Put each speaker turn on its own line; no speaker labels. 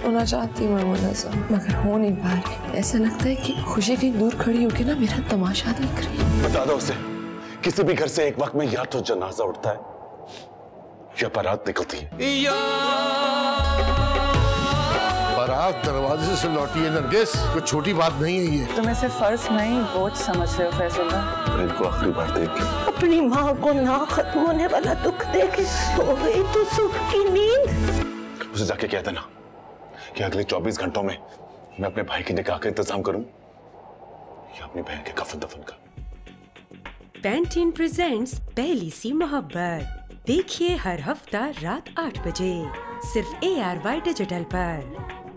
होना चाहती मैं मुनज़्ज़म, मगर हो नहीं पा रही। ऐसा लगता है कि खुशी कहीं दूर खड़ी होकर ना मेरा तमाशा देख रही है।
बता दो उसे, किसी भी घर से एक वक्त में या तो जनाजा उठता है या बारात निकलती है।
बारात दरवाजे से लौटी है नरगिस, कोई छोटी बात नहीं है ये।
तुम इसे फर्ज नहीं बोझ समझ रहे हो फैजुल्ला।
इनको आखिरी बार देख के
अपनी माँ को ना खत्म होने वाला दुख देके सो गई तो सुख की नींद।
उसे जाके कह देना कि अगले 24 घंटों में मैं अपने भाई के निकाह का इंतजाम करूं या अपनी बहन के कफन दफन का।
पैंटीन प्रेजेंट्स पहली सी मोहब्बत, देखिए हर हफ्ता रात 8 बजे सिर्फ ARY डिजिटल पर।